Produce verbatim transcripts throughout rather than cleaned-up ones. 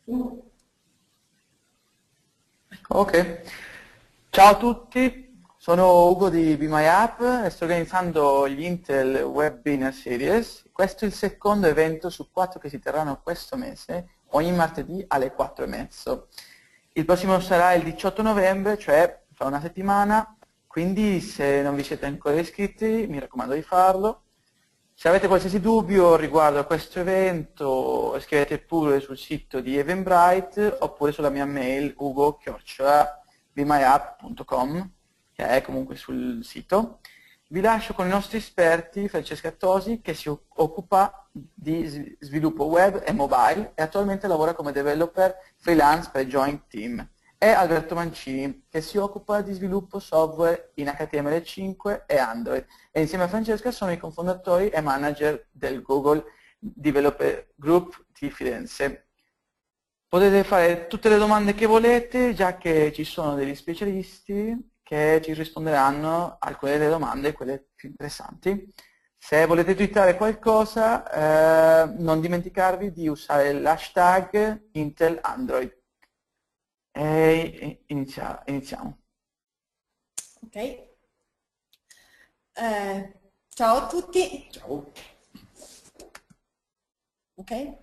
Ok, ciao a tutti, sono Ugo di Be My App e sto organizzando gli Intel Webinar Series. Questo è il secondo evento su quattro che si terranno questo mese, ogni martedì alle quattro e mezzo. Il prossimo sarà il diciotto novembre, cioè fra una settimana, quindi se non vi siete ancora iscritti mi raccomando di farlo. Se avete qualsiasi dubbio riguardo a questo evento, scrivete pure sul sito di Eventbrite oppure sulla mia mail ugo chiocciola be my app punto com, che è comunque sul sito. Vi lascio con i nostri esperti, Francesca Tosi, che si occupa di sviluppo web e mobile e attualmente lavora come developer freelance per Joint Team, e Alberto Mancini, che si occupa di sviluppo software in H T M L cinque e Android, e insieme a Francesca sono i cofondatori e manager del Google Developer Group di Firenze. Potete fare tutte le domande che volete, già che ci sono degli specialisti che ci risponderanno a alcune delle domande, quelle più interessanti. Se volete twittare qualcosa, eh, non dimenticarvi di usare l'hashtag Intel Android. E inizia, iniziamo. Ok. Eh, ciao a tutti. Ciao. Ok.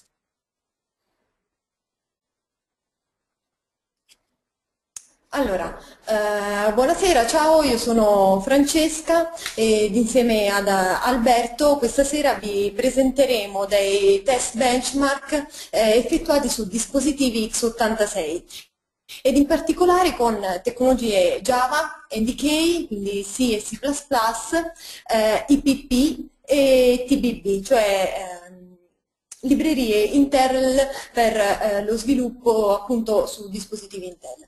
Allora, eh, buonasera, ciao, io sono Francesca ed insieme ad Alberto questa sera vi presenteremo dei test benchmark eh, effettuati su dispositivi x ottantasei ed in particolare con tecnologie Java, N D K, quindi C e C plus plus, eh, I P P e T B B, cioè ehm, librerie Intel per eh, lo sviluppo appunto su dispositivi Intel.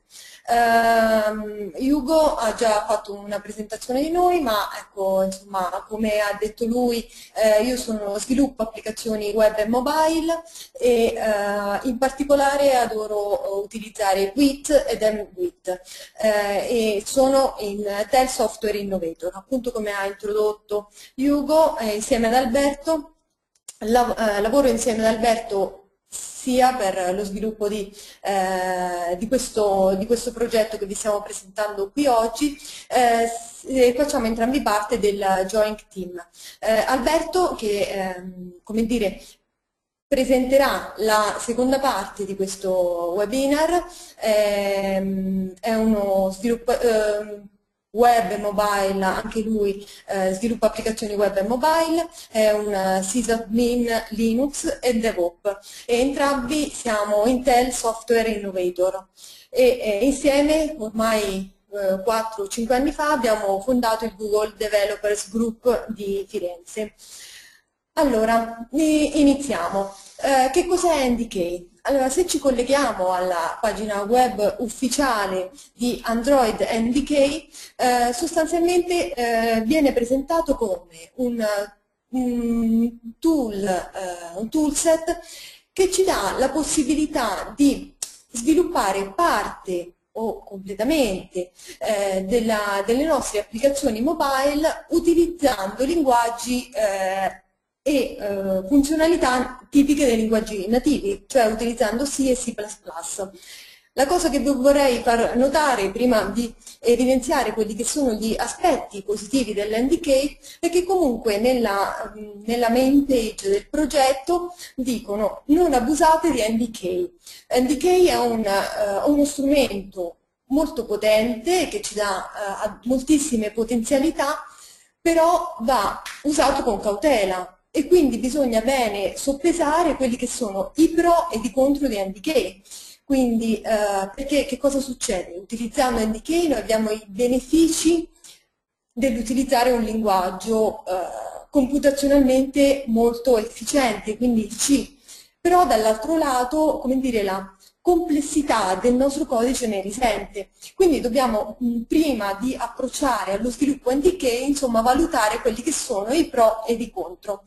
Uh, Ugo ha già fatto una presentazione di noi, ma ecco, insomma, come ha detto lui, eh, io sono sviluppo applicazioni web e mobile e uh, in particolare adoro utilizzare Git ed MWit eh, e sono in Tel Software Innovator, appunto come ha introdotto Ugo eh, insieme ad Alberto. Lav eh, lavoro insieme ad Alberto sia per lo sviluppo di, eh, di, questo, di questo progetto che vi stiamo presentando qui oggi, eh, facciamo entrambi parte del Joint Team. Eh, Alberto, che ehm, come dire, presenterà la seconda parte di questo webinar, ehm, è uno sviluppo, ehm, web e mobile, anche lui eh, sviluppa applicazioni web e mobile, è un sysadmin Linux e DevOps e entrambi siamo Intel Software Innovator e eh, insieme ormai eh, quattro o cinque anni fa abbiamo fondato il Google Developers Group di Firenze. Allora, iniziamo. Eh, che cos'è N D K? Allora, se ci colleghiamo alla pagina web ufficiale di Android N D K, eh, sostanzialmente eh, viene presentato come un, un, tool, eh, un toolset che ci dà la possibilità di sviluppare parte o completamente eh, della, delle nostre applicazioni mobile utilizzando linguaggi eh, e eh, funzionalità tipiche dei linguaggi nativi, cioè utilizzando C e C plus plus. La cosa che vorrei far notare prima di evidenziare quelli che sono gli aspetti positivi dell'N D K è che comunque nella, nella main page del progetto dicono non abusate di N D K. N D K è un, uh, uno strumento molto potente che ci dà uh, moltissime potenzialità, però va usato con cautela e quindi bisogna bene soppesare quelli che sono i pro e i contro di N D K. Quindi, eh, perché che cosa succede? Utilizzando N D K noi abbiamo i benefici dell'utilizzare un linguaggio eh, computazionalmente molto efficiente, quindi il C. Però dall'altro lato, come dire, la complessità del nostro codice ne risente. Quindi dobbiamo, mh, prima di approcciare allo sviluppo N D K, insomma, valutare quelli che sono i pro e i contro.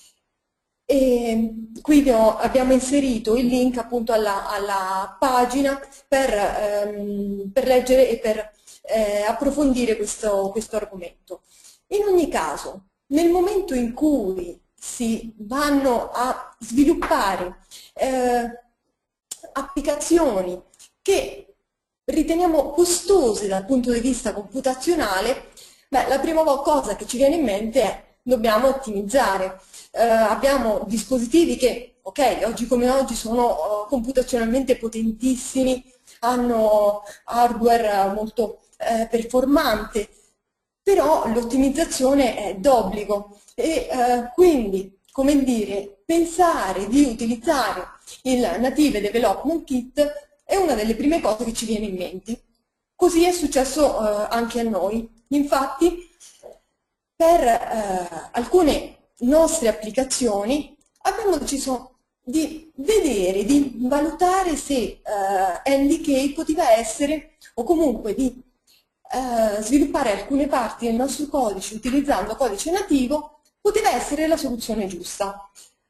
E qui ho, abbiamo inserito il link appunto alla, alla pagina per, ehm, per leggere e per eh, approfondire questo, questo argomento. In ogni caso, nel momento in cui si vanno a sviluppare eh, applicazioni che riteniamo costose dal punto di vista computazionale, beh, la prima cosa che ci viene in mente è dobbiamo ottimizzare. Eh, abbiamo dispositivi che, ok, oggi come oggi sono uh, computazionalmente potentissimi, hanno hardware molto eh, performante, però l'ottimizzazione è d'obbligo e eh, quindi, come dire, pensare di utilizzare il Native Development Kit è una delle prime cose che ci viene in mente. Così è successo eh, anche a noi. Infatti, per eh, alcune nostre applicazioni abbiamo deciso di vedere, di valutare se eh, N D K poteva essere, o comunque di eh, sviluppare alcune parti del nostro codice utilizzando codice nativo, poteva essere la soluzione giusta.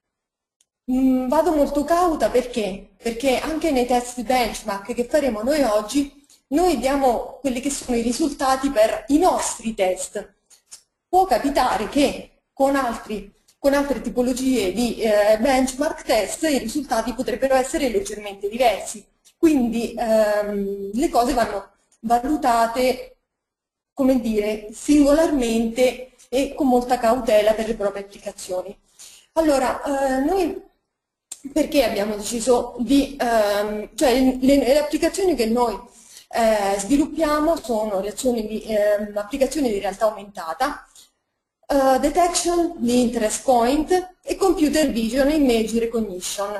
Mm, vado molto cauta perché? Perché anche nei test benchmark che faremo noi oggi, noi diamo quelli che sono i risultati per i nostri test. Può capitare che con, altri, con altre tipologie di eh, benchmark test i risultati potrebbero essere leggermente diversi, quindi ehm, le cose vanno valutate, come dire, singolarmente e con molta cautela per le proprie applicazioni. Allora, eh, noi perché abbiamo deciso di, ehm, cioè le, le applicazioni che noi eh, sviluppiamo sono le azioni di, eh, applicazioni di realtà aumentata, Uh, detection di interest point e computer vision e image recognition.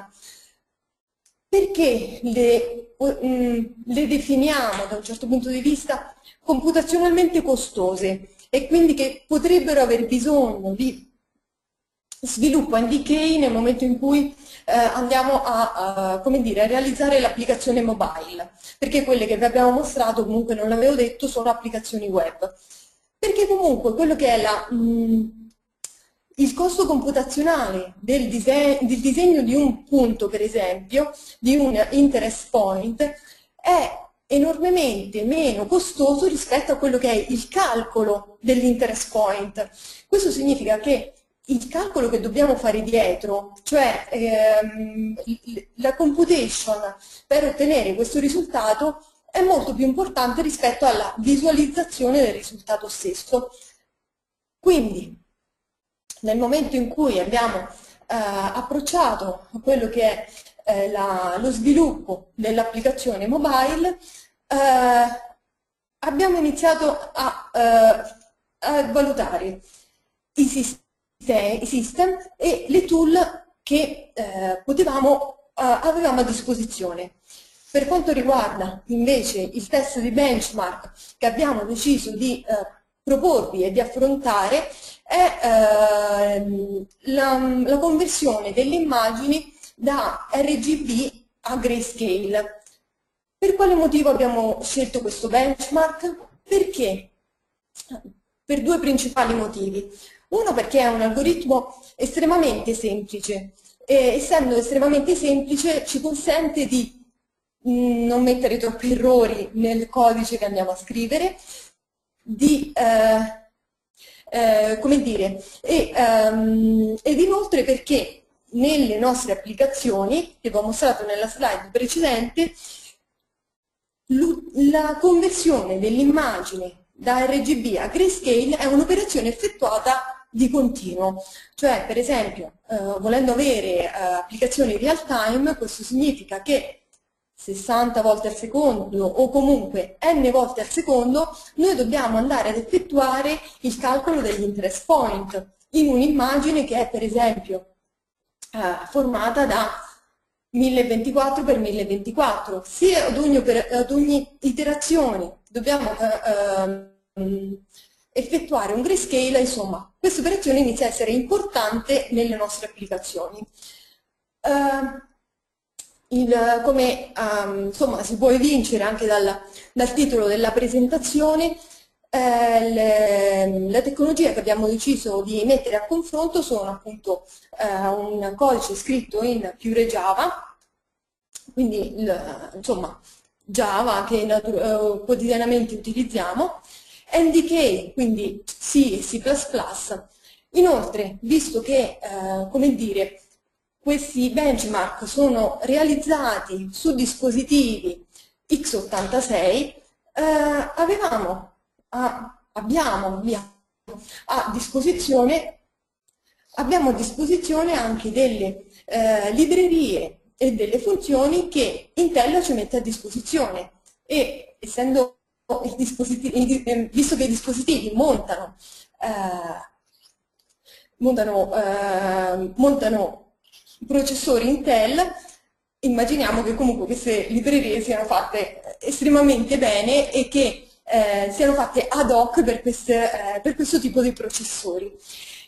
Perché le, um, le definiamo da un certo punto di vista computazionalmente costose e quindi che potrebbero aver bisogno di sviluppo N D K nel momento in cui eh, andiamo a, a, come dire, a realizzare l'applicazione mobile, perché quelle che vi abbiamo mostrato, comunque non l'avevo detto, sono applicazioni web. Perché comunque quello che è la, mh, il costo computazionale del, dise del disegno di un punto, per esempio, di un interest point, è enormemente meno costoso rispetto a quello che è il calcolo dell'interest point. Questo significa che il calcolo che dobbiamo fare dietro, cioè ehm, la computation per ottenere questo risultato, è molto più importante rispetto alla visualizzazione del risultato stesso. Quindi, nel momento in cui abbiamo eh, approcciato a quello che è eh, la, lo sviluppo dell'applicazione mobile, eh, abbiamo iniziato a, eh, a valutare i, sistemi, i system e le tool che eh, potevamo, eh, avevamo a disposizione. Per quanto riguarda invece il test di benchmark che abbiamo deciso di eh, proporvi e di affrontare è eh, la, la conversione delle immagini da R G B a grayscale. Per quale motivo abbiamo scelto questo benchmark? Perché? Per due principali motivi. Uno, perché è un algoritmo estremamente semplice e essendo estremamente semplice ci consente di non mettere troppi errori nel codice che andiamo a scrivere, di, eh, eh, come dire, e, um, ed inoltre perché nelle nostre applicazioni, che vi ho mostrato nella slide precedente, la conversione dell'immagine da R G B a grayscale è un'operazione effettuata di continuo, cioè per esempio eh, volendo avere eh, applicazioni real time, questo significa che sessanta volte al secondo o comunque n volte al secondo noi dobbiamo andare ad effettuare il calcolo degli interest point in un'immagine che è per esempio eh, formata da mille ventiquattro per mille ventiquattro. Sia ad ogni, ad ogni iterazione dobbiamo eh, eh, effettuare un grayscale, insomma questa operazione inizia a essere importante nelle nostre applicazioni. Uh, Il, come um, insomma, si può evincere anche dal, dal titolo della presentazione, eh, le, la tecnologia che abbiamo deciso di mettere a confronto sono appunto eh, un codice scritto in Pure Java, quindi il, insomma Java che eh, quotidianamente utilizziamo, N D K, quindi C e C plus plus. Inoltre, visto che, eh, come dire, questi benchmark sono realizzati su dispositivi x ottantasei, eh, avevamo, ah, abbiamo, abbiamo a disposizione, abbiamo a disposizione anche delle eh, librerie e delle funzioni che Intel ci mette a disposizione, e essendo i dispositivi, visto che i dispositivi montano, eh, montano, eh, montano processori Intel, immaginiamo che comunque queste librerie siano fatte estremamente bene e che eh, siano fatte ad hoc per, queste, eh, per questo tipo di processori.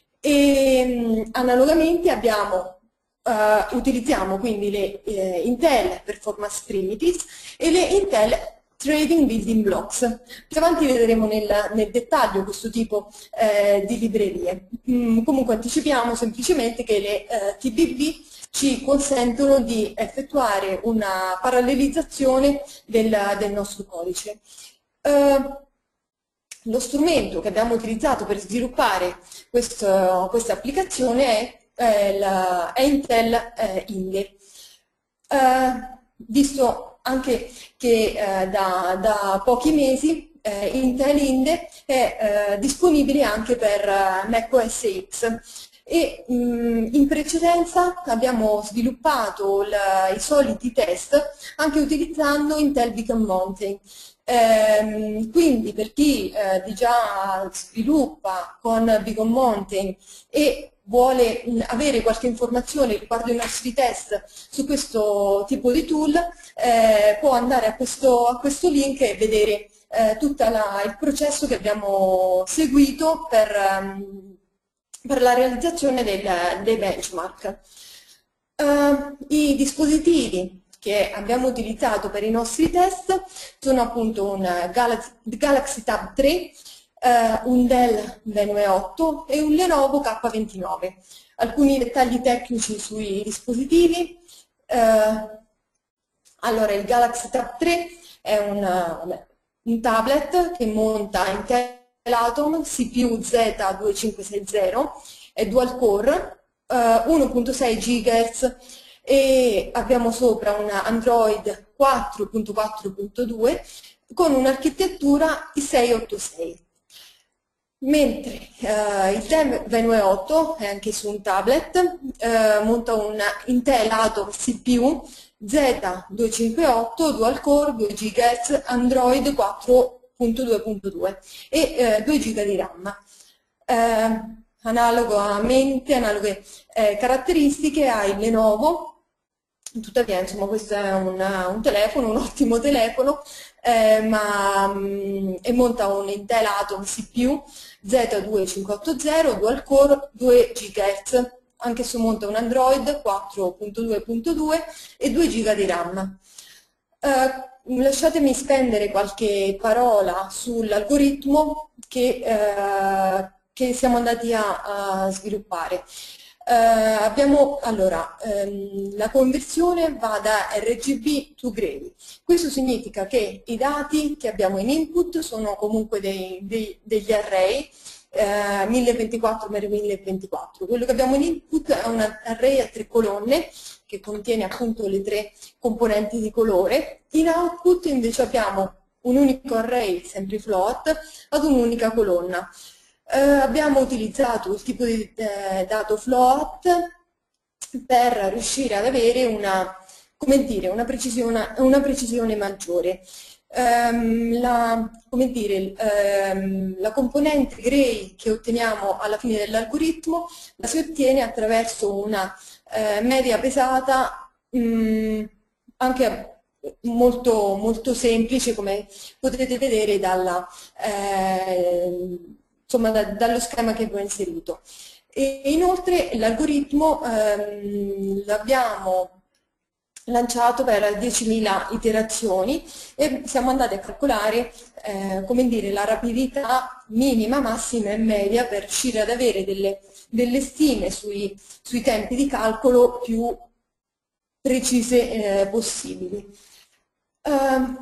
E analogamente abbiamo Uh, utilizziamo quindi le eh, Intel Performance Primitives e le Intel Trading Building Blocks. Più avanti vedremo nel, nel dettaglio questo tipo eh, di librerie. Mm, comunque anticipiamo semplicemente che le eh, T B B ci consentono di effettuare una parallelizzazione del, del nostro codice. Uh, lo strumento che abbiamo utilizzato per sviluppare questo, questa applicazione è Eh, la, è Intel eh, Inde. Eh, visto anche che eh, da, da pochi mesi eh, Intel Inde è eh, disponibile anche per eh, macOS X, e mh, in precedenza abbiamo sviluppato la, i soliti test anche utilizzando Intel Beacon Mountain. Eh, quindi per chi eh, già sviluppa con Beacon Mountain e vuole avere qualche informazione riguardo i nostri test su questo tipo di tool, eh, può andare a questo, a questo link e vedere eh, tutto il processo che abbiamo seguito per, um, per la realizzazione del, dei benchmark. Uh, I dispositivi che abbiamo utilizzato per i nostri test sono appunto un Galaxy, Galaxy Tab tre, Uh, un Dell Venue otto e un Lenovo K ventinove. Alcuni dettagli tecnici sui dispositivi. Uh, allora, il Galaxy Tab tre è una, un tablet che monta Intel Atom C P U Z duemilacinquecentosessanta, è dual core, uh, uno virgola sei gigahertz, e abbiamo sopra una Android quattro punto quattro punto due con un'architettura i sei otto sei. Mentre eh, il Dell Venue otto è anche su un tablet, eh, monta un Intel Atom C P U Z duecentocinquantotto, dual core, due gigahertz, Android quattro punto due punto due e eh, due giga di RAM. Eh, analogamente, analoghe eh, caratteristiche ha il Lenovo, tuttavia insomma questo è un, un telefono, un ottimo telefono, eh, ma mh, e monta un Intel Atom C P U Z duemilacinquecentottanta, dual core, due gigahertz, anche se monta un Android quattro punto due punto due e due giga di RAM. Eh, lasciatemi spendere qualche parola sull'algoritmo che, eh, che siamo andati a, a sviluppare. Uh, abbiamo, allora, um, la conversione va da R G B to Gray. Questo significa che i dati che abbiamo in input sono comunque dei, dei, degli array uh, mille ventiquattro per mille ventiquattro. Quello che abbiamo in input è un array a tre colonne che contiene appunto le tre componenti di colore. In output invece abbiamo un unico array, sempre float, ad un'unica colonna. Eh, abbiamo utilizzato il tipo di eh, dato float per riuscire ad avere una, come dire, una, precisione, una precisione maggiore. Um, la, come dire, um, la componente gray che otteniamo alla fine dell'algoritmo la si ottiene attraverso una uh, media pesata um, anche molto, molto semplice, come potete vedere dalla eh, insomma da, dallo schema che vi ho inserito. E inoltre l'algoritmo ehm, l'abbiamo lanciato per diecimila iterazioni e siamo andati a calcolare eh, come dire, la rapidità minima, massima e media per riuscire ad avere delle, delle stime sui, sui tempi di calcolo più precise eh, possibili. Uh,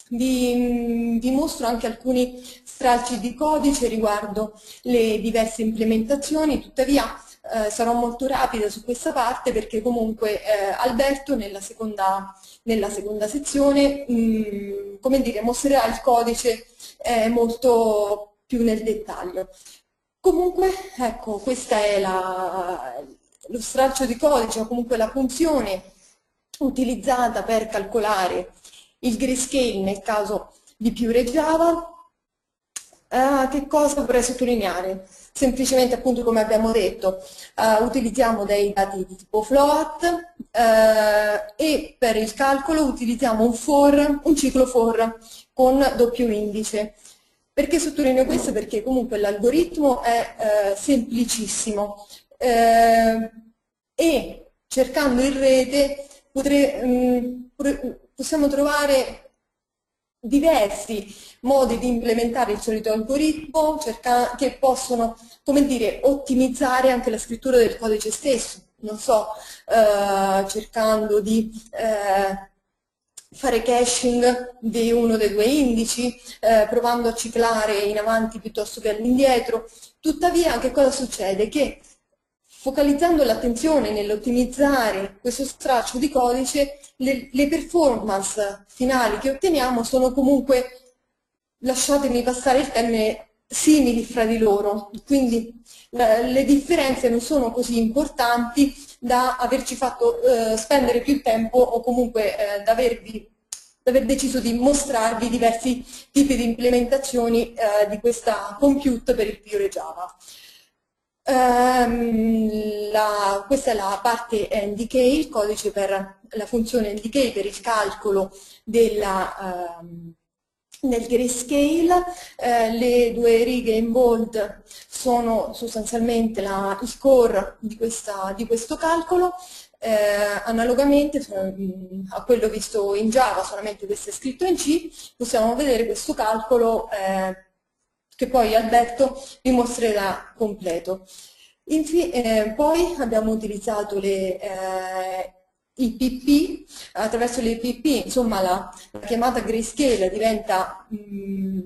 vi, vi mostro anche alcuni stralci di codice riguardo le diverse implementazioni, tuttavia eh, sarò molto rapida su questa parte perché comunque eh, Alberto nella seconda, nella seconda sezione mh, come dire, mostrerà il codice eh, molto più nel dettaglio. Comunque, ecco, questa è la, lo stralcio di codice o comunque la funzione utilizzata per calcolare il grayscale nel caso di Pure Java. Uh, che cosa vorrei sottolineare? Semplicemente, appunto, come abbiamo detto, uh, utilizziamo dei dati di tipo float uh, e per il calcolo utilizziamo un for, un ciclo for con doppio indice. Perché sottolineo questo? Perché comunque l'algoritmo è uh, semplicissimo uh, e cercando in rete potre, um, possiamo trovare diversi modi di implementare il solito algoritmo che possono, come dire, ottimizzare anche la scrittura del codice stesso. Non so, eh, cercando di eh, fare caching di uno dei due indici, eh, provando a ciclare in avanti piuttosto che all'indietro. Tuttavia, che cosa succede? Che focalizzando l'attenzione nell'ottimizzare questo straccio di codice, le, le performance finali che otteniamo sono comunque, lasciatemi passare il termine, simili fra di loro, quindi eh, le differenze non sono così importanti da averci fatto eh, spendere più tempo o comunque eh, da, avervi, da aver deciso di mostrarvi diversi tipi di implementazioni eh, di questa compute per il Pure Java. Um, la, questa è la parte N D K, il codice per la funzione N D K per il calcolo della, um, del grayscale. Eh, le due righe in bold sono sostanzialmente la, il core di, questa, di questo calcolo. Eh, analogamente a quello visto in Java, solamente questo è scritto in C, possiamo vedere questo calcolo eh, che poi Alberto vi mostrerà completo. Infine, eh, poi abbiamo utilizzato le, eh, i P P, attraverso le P P, insomma la, la chiamata grayscale diventa mh,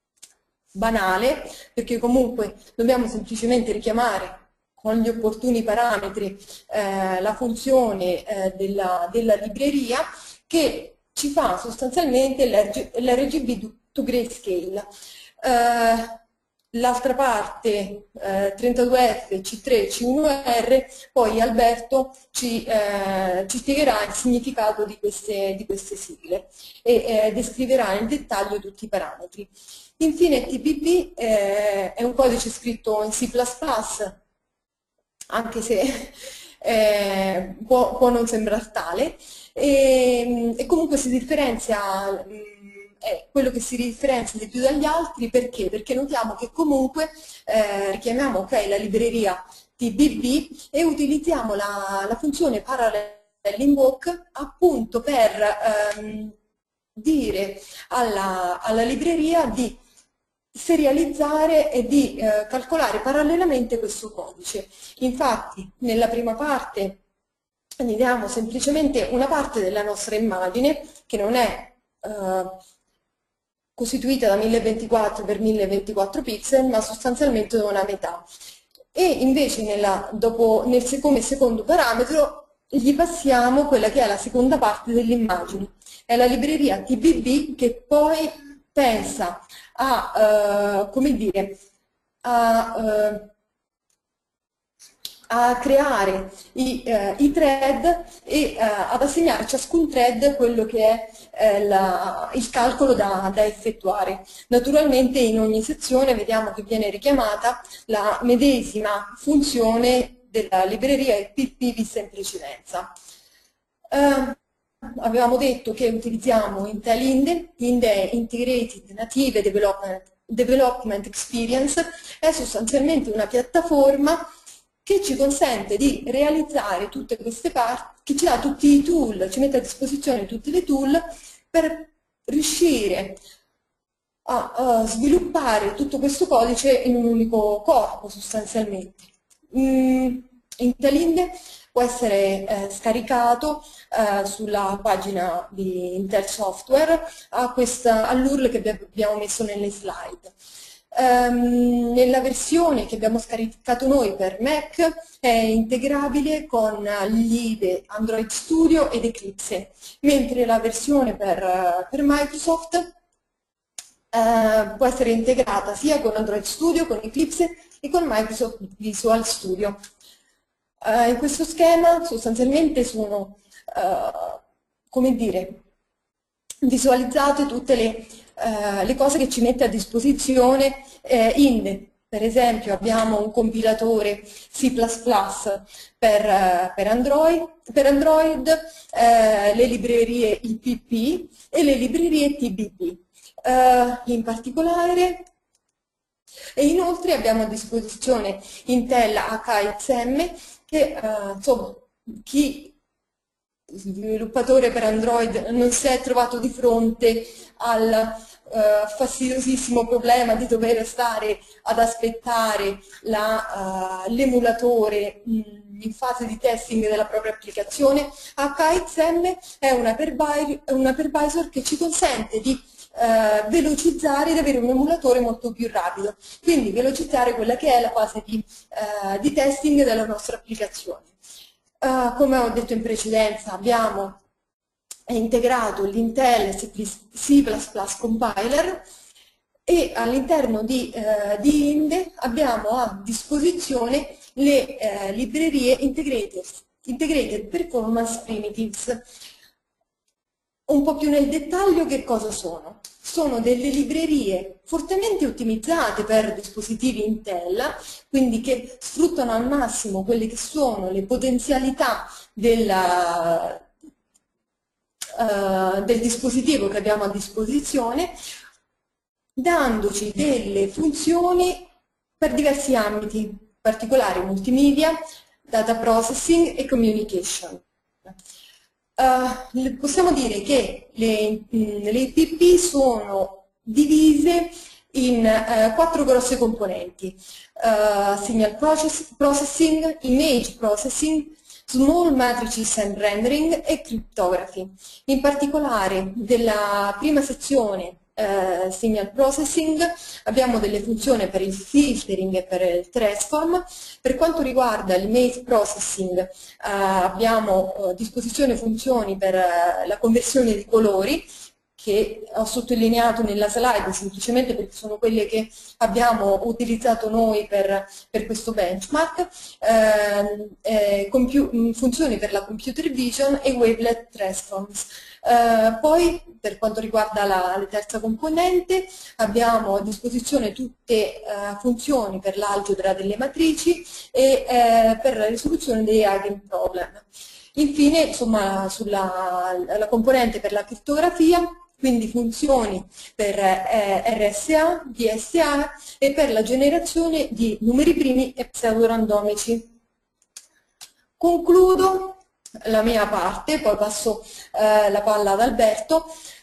banale, perché comunque dobbiamo semplicemente richiamare con gli opportuni parametri eh, la funzione eh, della, della libreria che ci fa sostanzialmente l'R G B to grayscale. Uh, L'altra parte eh, trentadue F, C tre, C uno R, poi Alberto ci, eh, ci spiegherà il significato di queste, di queste sigle e eh, descriverà nel dettaglio tutti i parametri. Infine T P P eh, è un codice scritto in C plus plus, anche se eh, può, può non sembrare tale, e, e comunque si differenzia. È quello che si differenzia di più dagli altri. Perché? Perché notiamo che comunque eh, richiamiamo okay, la libreria T B B e utilizziamo la, la funzione parallel invoke appunto per ehm, dire alla, alla libreria di serializzare e di eh, calcolare parallelamente questo codice. Infatti nella prima parte vediamo semplicemente una parte della nostra immagine che non è eh, costituita da mille ventiquattro per mille ventiquattro pixel, ma sostanzialmente da una metà. E invece nella, dopo, nel, come secondo parametro gli passiamo quella che è la seconda parte dell'immagine. È la libreria T B B che poi pensa a, uh, come dire, a, uh, a creare i, eh, i thread e eh, ad assegnare a ciascun thread quello che è eh, la, il calcolo da, da effettuare. Naturalmente in ogni sezione vediamo che viene richiamata la medesima funzione della libreria P P vista in precedenza. Eh, avevamo detto che utilizziamo Intel Inde, Inde Integrated Native Development, Development Experience, è sostanzialmente una piattaforma che ci consente di realizzare tutte queste parti, che ci dà tutti i tool, ci mette a disposizione tutte le tool per riuscire a, a sviluppare tutto questo codice in un unico corpo sostanzialmente. Mm, Intelinde può essere eh, scaricato eh, sulla pagina di Intel Software all'U R L che abbiamo messo nelle slide. Um, nella versione che abbiamo scaricato noi per Mac è integrabile con l'I D E Android Studio ed Eclipse, mentre la versione per, per Microsoft uh, può essere integrata sia con Android Studio, con Eclipse e con Microsoft Visual Studio. Uh, in questo schema sostanzialmente sono, uh, come dire, visualizzate tutte le, uh, le cose che ci mette a disposizione uh, Inde. Per esempio abbiamo un compilatore C plus plus per, uh, per Android, per Android uh, le librerie I P P e le librerie T B P. Uh, in particolare, e inoltre abbiamo a disposizione Intel H X M che uh, insomma, chi sviluppatore per Android non si è trovato di fronte al uh, fastidiosissimo problema di dover stare ad aspettare uh, l'emulatore in fase di testing della propria applicazione. H X M è un hypervisor che ci consente di Uh, velocizzare ed avere un emulatore molto più rapido, quindi velocizzare quella che è la fase di, uh, di testing della nostra applicazione. Uh, come ho detto in precedenza, abbiamo integrato l'Intel C plus plus Compiler e all'interno di, uh, di Inde abbiamo a disposizione le uh, librerie integrated, integrated Performance Primitives. Un po' più nel dettaglio che cosa sono? Sono delle librerie fortemente ottimizzate per dispositivi Intel, quindi che sfruttano al massimo quelle che sono le potenzialità della, uh, del dispositivo che abbiamo a disposizione, dandoci delle funzioni per diversi ambiti, in particolare multimedia, data processing e communication. Uh, possiamo dire che le, le I P P sono divise in uh, quattro grosse componenti: uh, signal process, processing, image processing, small matrices and rendering e cryptography. In particolare della prima sezione, Uh, signal processing, abbiamo delle funzioni per il filtering e per il transform. Per quanto riguarda l'image processing, uh, abbiamo a disposizione funzioni per uh, la conversione di colori, che ho sottolineato nella slide semplicemente perché sono quelle che abbiamo utilizzato noi per, per questo benchmark, eh, eh, funzioni per la computer vision e wavelet transforms. Eh, poi per quanto riguarda la, la terza componente abbiamo a disposizione tutte eh, funzioni per l'algebra delle matrici e eh, per la risoluzione dei eigenproblem. Infine, insomma, sulla la componente per la crittografia, quindi funzioni per eh, R S A, D S A e per la generazione di numeri primi e pseudorandomici. Concludo la mia parte, poi passo eh, la palla ad Alberto,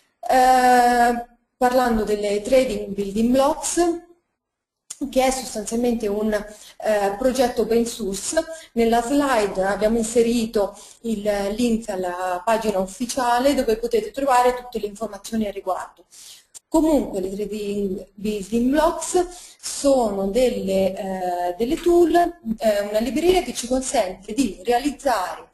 eh, parlando delle trading building blocks, che è sostanzialmente un eh, progetto open source. Nella slide abbiamo inserito il link alla pagina ufficiale dove potete trovare tutte le informazioni al riguardo. Comunque le trading building blocks sono delle, eh, delle tool, eh, una libreria che ci consente di realizzare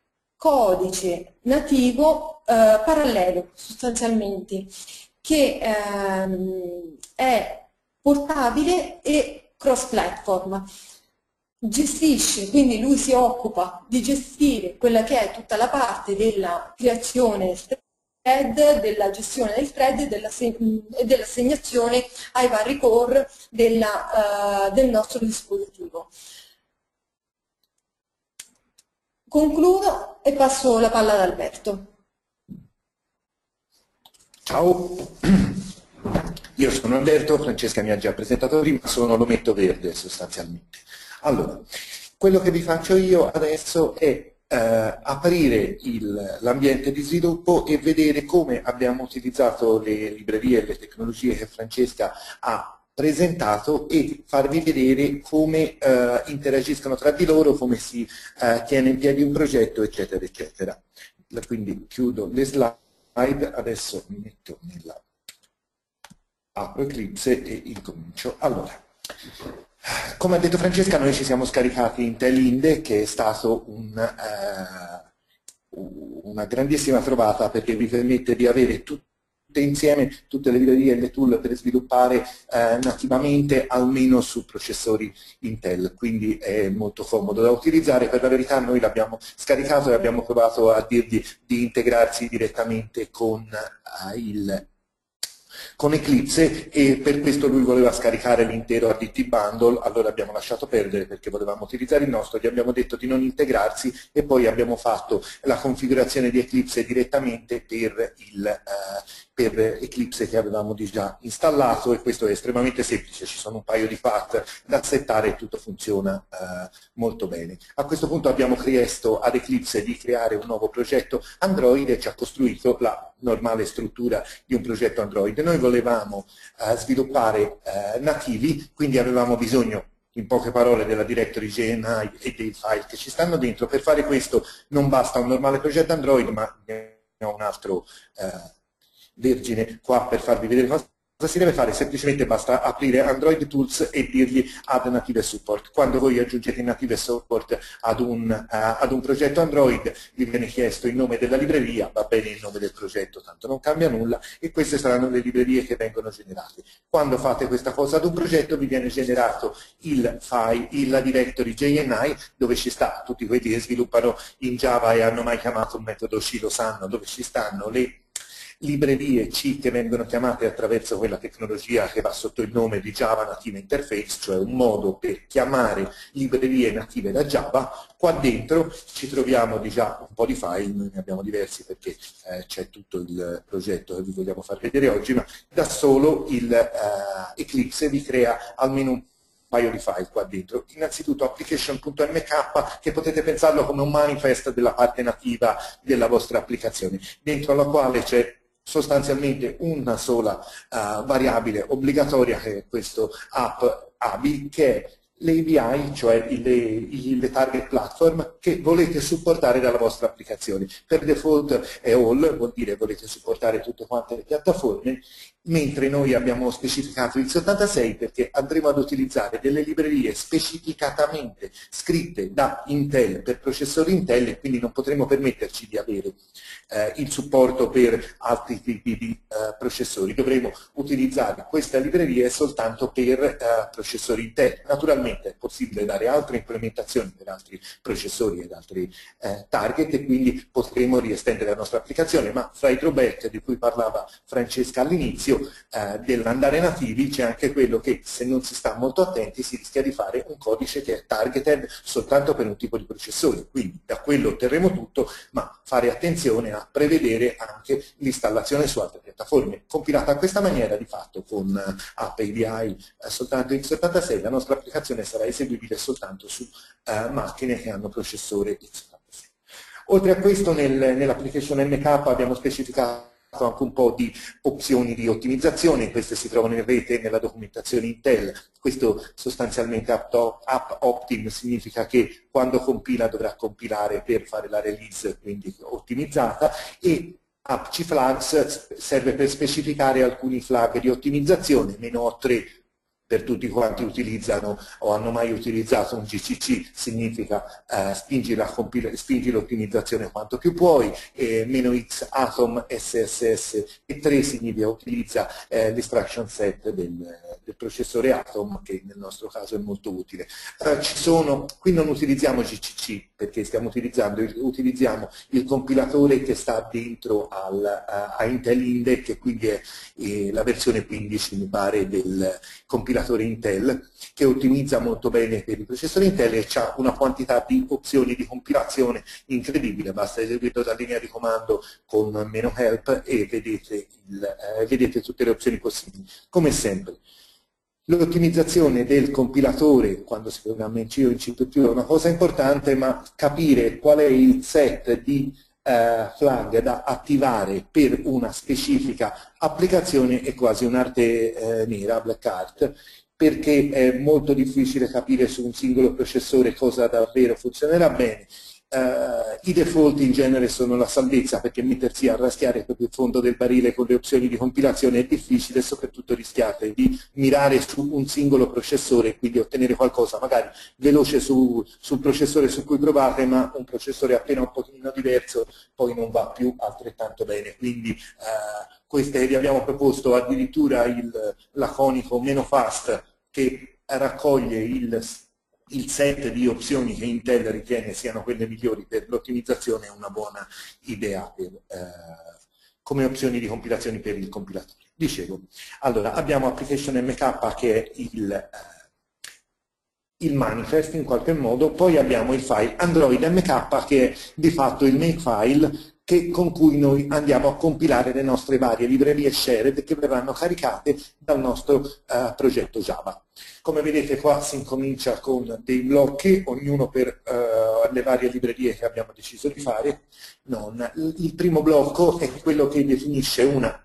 codice nativo eh, parallelo sostanzialmente, che ehm, è portabile e cross-platform. Gestisce, quindi lui si occupa di gestire quella che è tutta la parte della creazione del thread, della gestione del thread e dell'assegnazione ai vari core della, uh, del nostro dispositivo. Concludo e passo la palla ad Alberto. Ciao. Io sono Alberto, Francesca mi ha già presentato prima, sono l'ometto verde sostanzialmente. Allora, quello che vi faccio io adesso è eh, aprire l'ambiente di sviluppo e vedere come abbiamo utilizzato le librerie e le tecnologie che Francesca ha presentato e farvi vedere come eh, interagiscono tra di loro, come si eh, tiene in piedi un progetto, eccetera, eccetera. Quindi chiudo le slide, adesso mi metto nella apro Eclipse e incomincio. Allora, come ha detto Francesca, noi ci siamo scaricati Intel Inde, che è stato un, eh, una grandissima trovata perché vi permette di avere tutte insieme tutte le librerie e le tool per sviluppare eh, nativamente almeno su processori Intel, quindi è molto comodo da utilizzare. Per la verità noi l'abbiamo scaricato e abbiamo provato a dirgli di integrarsi direttamente con eh, il con Eclipse, e per questo lui voleva scaricare l'intero A D T Bundle. Allora abbiamo lasciato perdere perché volevamo utilizzare il nostro, gli abbiamo detto di non integrarsi e poi abbiamo fatto la configurazione di Eclipse direttamente per, il, eh, per Eclipse che avevamo già installato, e questo è estremamente semplice, ci sono un paio di path da settare e tutto funziona eh, molto bene. A questo punto abbiamo chiesto ad Eclipse di creare un nuovo progetto Android e ci ha costruito la normale struttura di un progetto Android. Noi volevamo eh, sviluppare eh, nativi, quindi avevamo bisogno in poche parole della directory J N I e dei file che ci stanno dentro. Per fare questo non basta un normale progetto Android, ma ne ho un altro eh, vergine qua per farvi vedere cosa si deve fare. Semplicemente basta aprire Android Tools e dirgli add native support. Quando voi aggiungete native support ad un, uh, ad un progetto Android vi viene chiesto il nome della libreria, va bene il nome del progetto, tanto non cambia nulla, e queste saranno le librerie che vengono generate. Quando fate questa cosa ad un progetto vi viene generato il file, la directory J N I dove ci sta, tutti quelli che sviluppano in Java e hanno mai chiamato un metodo C lo sanno, dove ci stanno le librerie C che vengono chiamate attraverso quella tecnologia che va sotto il nome di Java Native Interface, cioè un modo per chiamare librerie native da Java. Qua dentro ci troviamo di già un po' di file, noi ne abbiamo diversi perché eh, c'è tutto il progetto che vi vogliamo far vedere oggi, ma da solo il eh, Eclipse vi crea almeno un paio di file qua dentro. Innanzitutto application punto M K, che potete pensarlo come un manifest della parte nativa della vostra applicazione, dentro la quale c'è sostanzialmente una sola uh, variabile obbligatoria, che è questo app A B I, che è le A P I, cioè le, le target platform che volete supportare dalla vostra applicazione. Per default è all, vuol dire volete supportare tutte quante le piattaforme, mentre noi abbiamo specificato il settantasei perché andremo ad utilizzare delle librerie specificatamente scritte da Intel per processori Intel, e quindi non potremo permetterci di avere eh, il supporto per altri tipi di eh, processori. Dovremo utilizzare queste librerie soltanto per eh, processori Intel. Naturalmente è possibile dare altre implementazioni per altri processori ed altri eh, target, e quindi potremo riestendere la nostra applicazione, ma fra i drawback di cui parlava Francesca all'inizio eh, dell'andare nativi c'è anche quello che, se non si sta molto attenti, si rischia di fare un codice che è targeted soltanto per un tipo di processore, quindi da quello otterremo tutto, ma fare attenzione a prevedere anche l'installazione su altre piattaforme. Compilata in questa maniera, di fatto con uh, app A P I uh, soltanto x settantasei, la nostra applicazione sarà eseguibile soltanto su uh, macchine che hanno processore x settantasei. Oltre a questo, nel, nell'application M K abbiamo specificato anche un po' di opzioni di ottimizzazione. Queste si trovano in rete nella documentazione Intel. Questo sostanzialmente app optim significa che quando compila dovrà compilare per fare la release, quindi ottimizzata, e app cflags serve per specificare alcuni flag di ottimizzazione, meno O tre per tutti quanti utilizzano o hanno mai utilizzato un G C C, significa eh, spingi l'ottimizzazione quanto più puoi, e meno X Atom S S S e tre significa utilizza eh, l'instruction set del, del processore Atom, che nel nostro caso è molto utile. Eh, ci sono, qui non utilizziamo G C C perché stiamo utilizzando utilizziamo il compilatore che sta dentro al, a, a Intel Inde, che quindi è eh, la versione quindici mi pare del compilatore Intel, che ottimizza molto bene per i processori Intel e ha una quantità di opzioni di compilazione incredibile. Basta eseguirlo da linea di comando con meno help e vedete, il, eh, vedete tutte le opzioni possibili. Come sempre, l'ottimizzazione del compilatore quando si programma in C o in C più più è una cosa importante, ma capire qual è il set di Uh, flag da attivare per una specifica applicazione è quasi un'arte eh, nera, black art, perché è molto difficile capire su un singolo processore cosa davvero funzionerà bene, Uh, I default in genere sono la salvezza, perché mettersi a raschiare proprio il fondo del barile con le opzioni di compilazione è difficile, soprattutto rischiate di mirare su un singolo processore e quindi ottenere qualcosa magari veloce su, sul processore su cui provate, ma un processore appena un pochino diverso poi non va più altrettanto bene. Quindi uh, queste vi abbiamo proposto addirittura il laconico meno fast, che raccoglie il il set di opzioni che Intel ritiene siano quelle migliori per l'ottimizzazione. È una buona idea per, eh, come opzioni di compilazione per il compilatore. Dicevo, allora abbiamo application M K che è il, eh, il manifest in qualche modo, poi abbiamo il file Android M K che è di fatto il makefile che, con cui noi andiamo a compilare le nostre varie librerie shared che verranno caricate dal nostro uh, progetto Java. Come vedete qua si incomincia con dei blocchi, ognuno per uh, le varie librerie che abbiamo deciso di fare. Non. Il primo blocco è quello che definisce una,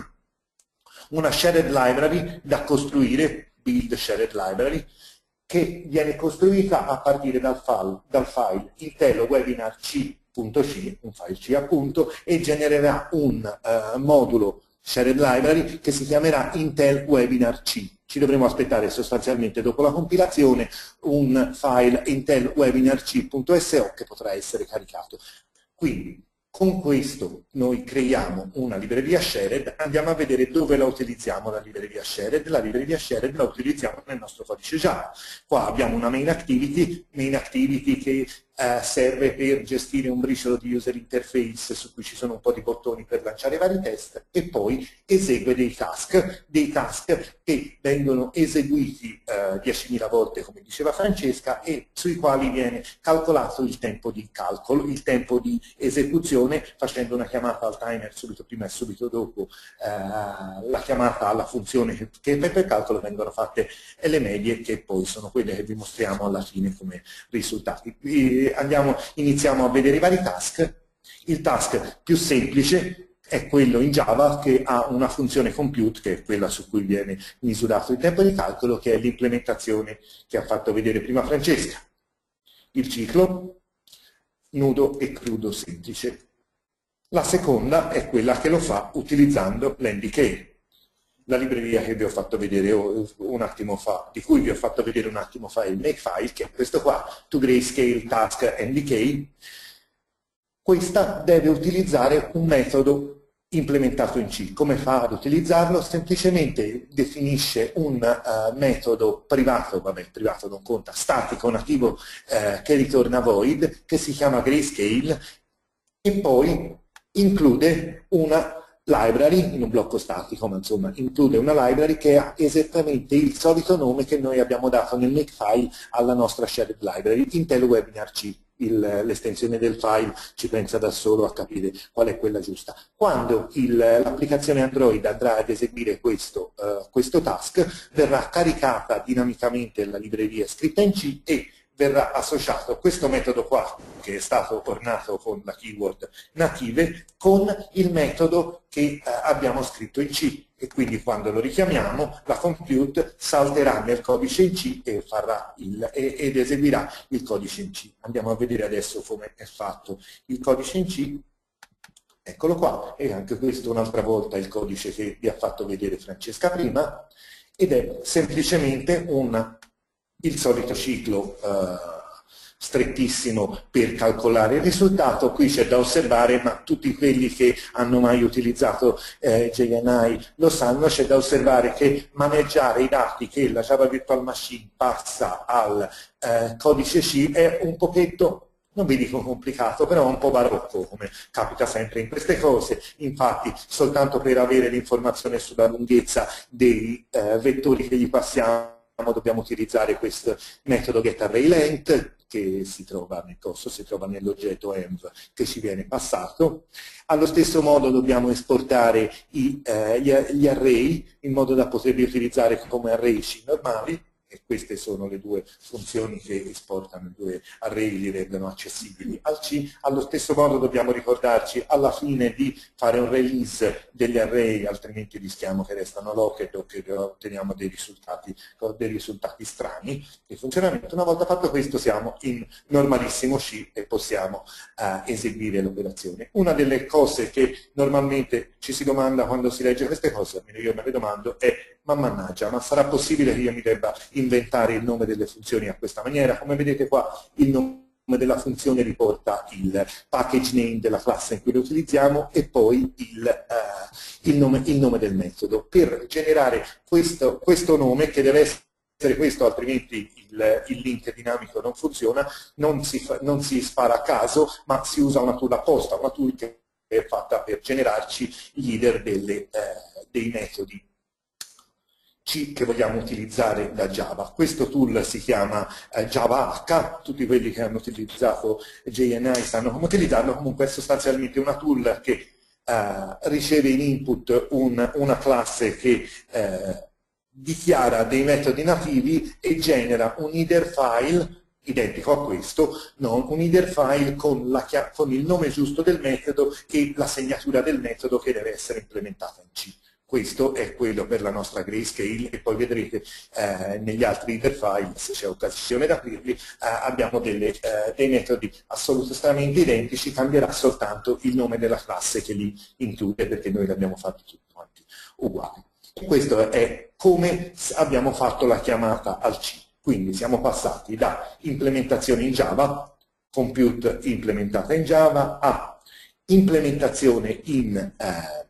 una shared library da costruire, build shared library, che viene costruita a partire dal file, dal file Intel Webinar C. .c, un file C appunto, e genererà un uh, modulo shared library che si chiamerà Intel Webinar C. Ci dovremo aspettare sostanzialmente dopo la compilazione un file Intel Webinar C.so che potrà essere caricato. Quindi con questo noi creiamo una libreria shared, andiamo a vedere dove la utilizziamo la libreria shared. La libreria shared la utilizziamo nel nostro codice Java. Qua abbiamo una main activity, main activity che eh, serve per gestire un briciolo di user interface su cui ci sono un po' di bottoni per lanciare vari test, e poi esegue dei task, dei task che vengono eseguiti eh, diecimila volte, come diceva Francesca, e sui quali viene calcolato il tempo di calcolo, il tempo di esecuzione, facendo una chiamata al timer subito prima e subito dopo eh, la chiamata alla funzione che, che per il calcolo vengono fatte le medie, che poi sono quelle che vi mostriamo alla fine come risultati. E andiamo, iniziamo a vedere i vari task. Il task più semplice è quello in Java che ha una funzione compute, che è quella su cui viene misurato il tempo di calcolo, che è l'implementazione che ha fatto vedere prima Francesca. Il ciclo, nudo e crudo semplice. La seconda è quella che lo fa utilizzando l'N D K, la libreria che vi ho fatto vedere un attimo fa, di cui vi ho fatto vedere un attimo fa il makefile, che è questo qua, toGrayscale task N D K. Questa deve utilizzare un metodo implementato in C. Come fa ad utilizzarlo? Semplicemente definisce un uh, metodo privato, vabbè, privato non conta, statico, nativo, uh, che ritorna void, che si chiama Grayscale, e poi include una library, in un blocco statico, ma insomma include una library che ha esattamente il solito nome che noi abbiamo dato nel makefile alla nostra shared library, Intel Webinar C. L'estensione del file ci pensa da solo a capire qual è quella giusta. Quando l'applicazione Android andrà ad eseguire questo, uh, questo task, verrà caricata dinamicamente la libreria scritta in C e verrà associato questo metodo qua, che è stato ornato con la keyword native, con il metodo che eh, abbiamo scritto in C, e quindi quando lo richiamiamo la compute salterà nel codice in C e farà il, e, ed eseguirà il codice in C. Andiamo a vedere adesso come è fatto il codice in C. Eccolo qua, e anche questo un'altra volta il codice che vi ha fatto vedere Francesca prima, ed è semplicemente un il solito ciclo uh, strettissimo per calcolare il risultato. Qui c'è da osservare, ma tutti quelli che hanno mai utilizzato eh, J N I lo sanno, c'è da osservare che maneggiare i dati che la Java Virtual Machine passa al eh, codice C è un pochetto, non vi dico complicato, però un po' barocco, come capita sempre in queste cose. Infatti soltanto per avere l'informazione sulla lunghezza dei eh, vettori che gli passiamo dobbiamo utilizzare questo metodo getArrayLength, che si trova nel corso, si trova nell'oggetto env che ci viene passato. Allo stesso modo dobbiamo esportare i, eh, gli, gli array in modo da poterli utilizzare come array C normali, e queste sono le due funzioni che esportano i due array, li rendono accessibili al C. Allo stesso modo dobbiamo ricordarci alla fine di fare un release degli array, altrimenti rischiamo che restano locked o che otteniamo dei risultati, dei risultati strani di funzionamento. Una volta fatto questo siamo in normalissimo C e possiamo eh, eseguire l'operazione. Una delle cose che normalmente ci si domanda quando si legge queste cose, almeno io me le domando, è: ma mannaggia, ma sarà possibile che io mi debba inventare il nome delle funzioni a questa maniera? Come vedete qua il nome della funzione riporta il package name della classe in cui lo utilizziamo e poi il, uh, il, nome, il nome del metodo. Per generare questo, questo nome, che deve essere questo, altrimenti il, il link dinamico non funziona, non si, fa, non si spara a caso, ma si usa una tool apposta, una tool che è fatta per generarci gli header delle, eh, dei metodi C che vogliamo utilizzare da Java. Questo tool si chiama eh, Java H, tutti quelli che hanno utilizzato J N I sanno come utilizzarlo. Comunque è sostanzialmente una tool che eh, riceve in input un, una classe che eh, dichiara dei metodi nativi e genera un header file identico a questo, no? Un header file con, la, con il nome giusto del metodo e la segnatura del metodo che deve essere implementata in C. Questo è quello per la nostra grayscale e poi vedrete eh, negli altri header file, se c'è occasione di aprirli, eh, abbiamo delle, eh, dei metodi assolutamente identici, cambierà soltanto il nome della classe che li include, perché noi li abbiamo fatti tutti quanti uguali. E questo è come abbiamo fatto la chiamata al C. Quindi siamo passati da implementazione in Java, compute implementata in Java, a implementazione in eh,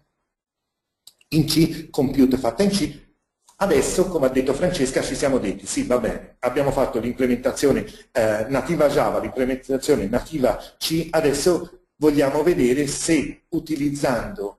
in C, compute fatta in C. Adesso, come ha detto Francesca, ci siamo detti: sì, va bene, abbiamo fatto l'implementazione eh, nativa Java, l'implementazione nativa C, adesso vogliamo vedere se utilizzando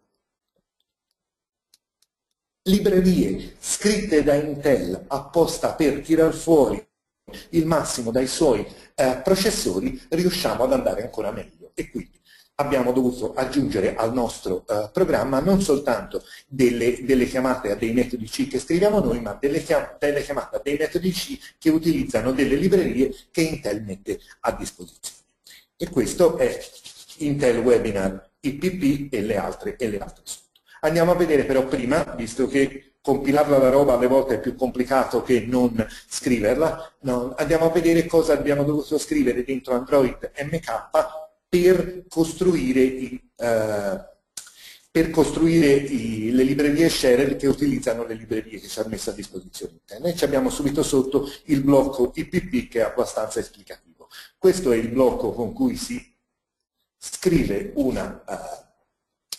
librerie scritte da Intel apposta per tirar fuori il massimo dai suoi eh, processori riusciamo ad andare ancora meglio. E quindi abbiamo dovuto aggiungere al nostro uh, programma non soltanto delle, delle chiamate a dei metodi C che scriviamo noi, ma delle, chiam delle chiamate a dei metodi C che utilizzano delle librerie che Intel mette a disposizione. E questo è Intel Webinar I P P e le altre, e le altre sotto. Andiamo a vedere però prima, visto che compilarla la roba alle volte è più complicato che non scriverla, no, andiamo a vedere cosa abbiamo dovuto scrivere dentro Android M K per costruire, i, eh, per costruire i, le librerie shared che utilizzano le librerie che ci ha messo a disposizione Intel. E ci abbiamo subito sotto il blocco I P P che è abbastanza esplicativo. Questo è il blocco con cui si scrive una, uh,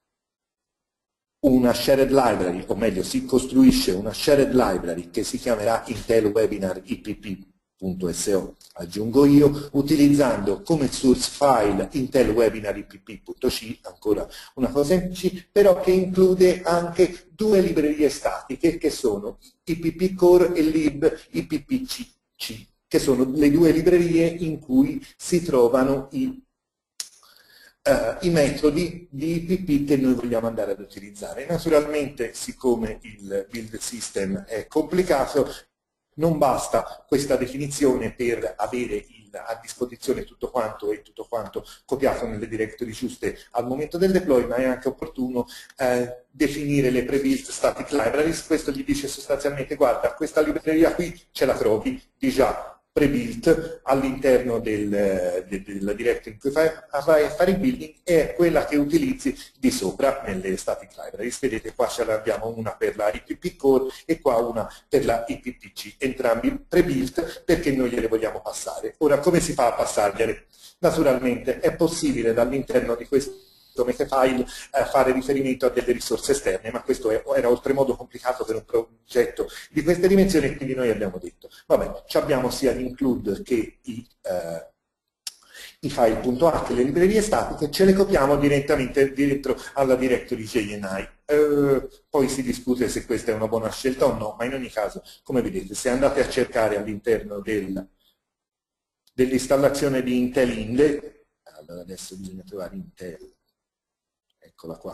una shared library, o meglio si costruisce una shared library che si chiamerà Intel Webinar I P P. .so, aggiungo io, utilizzando come source file Intel Webinar I P P.c, ancora una cosa in C, però che include anche due librerie statiche che sono I P P Core e lib I P P C, che sono le due librerie in cui si trovano i, uh, i metodi di I P P che noi vogliamo andare ad utilizzare. Naturalmente, siccome il build system è complicato, non basta questa definizione per avere il, a disposizione tutto quanto e tutto quanto copiato nelle directory giuste al momento del deploy, ma è anche opportuno eh, definire le pre-built static libraries. Questo gli dice sostanzialmente: guarda, questa libreria qui ce la trovi di già pre-built all'interno del, del, della directory in cui fai, vai a fare il building, è quella che utilizzi di sopra nelle static libraries. Vedete, qua ce l'abbiamo una per la I P P Core e qua una per la I P P C, entrambi pre-built perché noi gliele vogliamo passare. Ora, come si fa a passargliele? Naturalmente è possibile dall'interno di questo Makefile eh, fare riferimento a delle risorse esterne, ma questo è, era oltremodo complicato per un progetto di queste dimensioni, e quindi noi abbiamo detto: vabbè, abbiamo sia l'include che i, eh, i file.h, le librerie statiche, ce le copiamo direttamente dentro alla directory J N I. Eh, poi si discute se questa è una buona scelta o no, ma in ogni caso, come vedete, se andate a cercare all'interno del, dell'installazione di Intel Inde, allora adesso bisogna trovare Intel, eccola qua,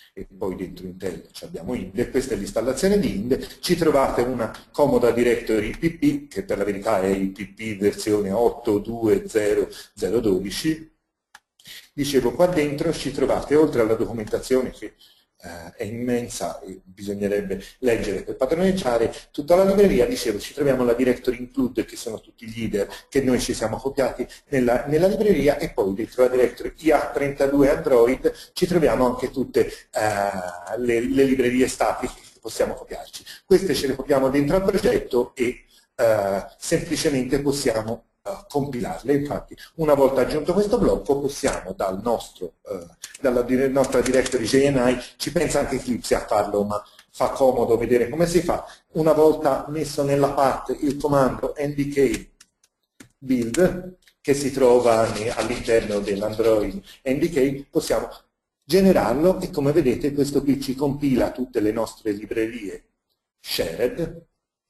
e poi dentro Intel abbiamo Inde, questa è l'installazione di Inde, ci trovate una comoda directory I P P, che per la verità è I P P versione otto punto due punto zero punto zero punto dodici. Dicevo, qua dentro ci trovate, oltre alla documentazione che eh, è immensa e bisognerebbe leggere per padroneggiare, tutta la libreria, dicevo, ci troviamo la directory include, che sono tutti gli header che noi ci siamo copiati nella, nella libreria, e poi dentro la directory I A trentadue Android ci troviamo anche tutte eh, le, le librerie statiche che possiamo copiarci. Queste ce le copiamo dentro al progetto e eh, semplicemente possiamo compilarle. Infatti, una volta aggiunto questo blocco, possiamo dal nostro, eh, dalla nostra directory J N I, ci pensa anche Eclipse a farlo, ma fa comodo vedere come si fa. Una volta messo nella parte il comando N D K build, che si trova all'interno dell'Android N D K, possiamo generarlo e, come vedete, questo qui ci compila tutte le nostre librerie shared.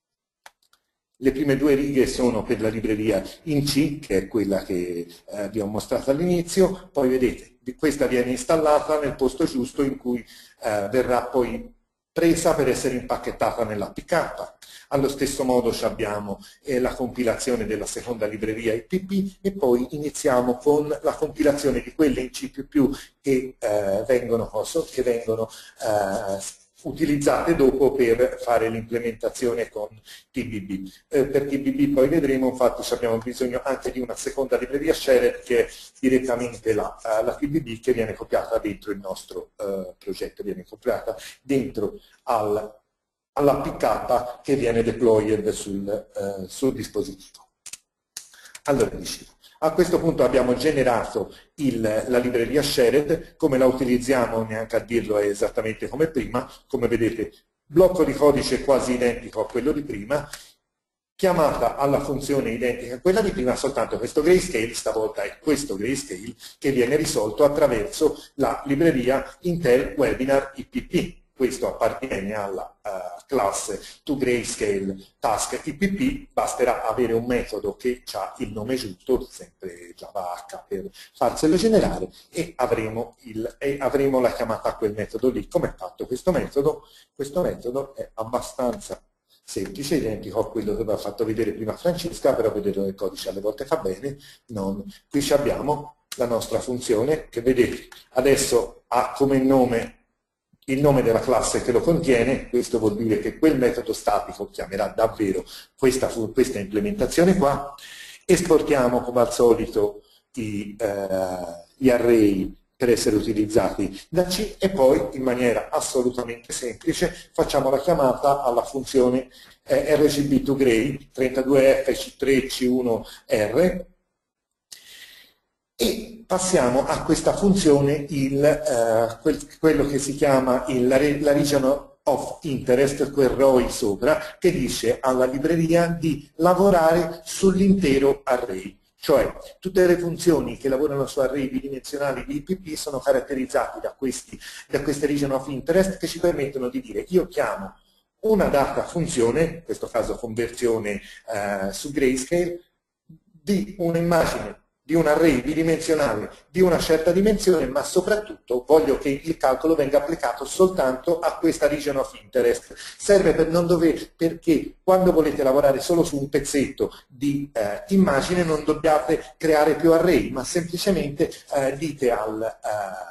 Le prime due righe sono per la libreria in C, che è quella che eh, abbiamo mostrato all'inizio, poi vedete, questa viene installata nel posto giusto in cui eh, verrà poi presa per essere impacchettata nell'A P K. Allo stesso modo abbiamo eh, la compilazione della seconda libreria I P P e poi iniziamo con la compilazione di quelle in C più più che eh, vengono, che vengono eh, utilizzate dopo per fare l'implementazione con T B B. Eh, per T B B poi vedremo, infatti abbiamo bisogno anche di una seconda libreria shared che è direttamente la, uh, la T B B, che viene copiata dentro il nostro uh, progetto, viene copiata dentro al, all'A P K che viene deployed sul, uh, sul dispositivo. Allora, dicevo, a questo punto abbiamo generato il, la libreria shared, come la utilizziamo neanche a dirlo è esattamente come prima, come vedete blocco di codice quasi identico a quello di prima, chiamata alla funzione identica a quella di prima, soltanto questo grayscale, stavolta è questo grayscale che viene risolto attraverso la libreria Intel Webinar I P P. Questo appartiene alla uh, classe toGrayscale task I P P, basterà avere un metodo che ha il nome giusto, sempre Java H per farselo generare, e avremo, il, e avremo la chiamata a quel metodo lì. Come è fatto questo metodo? Questo metodo è abbastanza semplice, identico a quello che aveva fatto vedere prima Francesca, però vederlo nel codice alle volte fa bene. Non. Qui abbiamo la nostra funzione che vedete adesso ha come nome il nome della classe che lo contiene. Questo vuol dire che quel metodo statico chiamerà davvero questa, questa implementazione qua. Esportiamo come al solito i, eh, gli array per essere utilizzati da C e poi in maniera assolutamente semplice facciamo la chiamata alla funzione eh, R G B to Gray trentadue F C tre C uno R e passiamo a questa funzione il, eh, quel, quello che si chiama il, la, la region of interest, quel R O I sopra, che dice alla libreria di lavorare sull'intero array. Cioè tutte le funzioni che lavorano su array bidimensionali di I P P sono caratterizzate da, questi, da queste region of interest che ci permettono di dire io chiamo una data funzione, in questo caso conversione eh, su grayscale, di un'immagine di un array bidimensionale di una certa dimensione, ma soprattutto voglio che il calcolo venga applicato soltanto a questa region of interest. Serve per non dover, perché quando volete lavorare solo su un pezzetto di eh, immagine non dobbiate creare più array, ma semplicemente eh, dite al, eh,